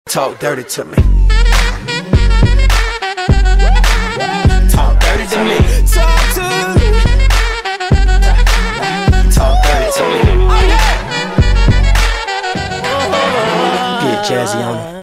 Talk dirty to me. Talk dirty to me. Talk dirty to me. Get jazzy on it.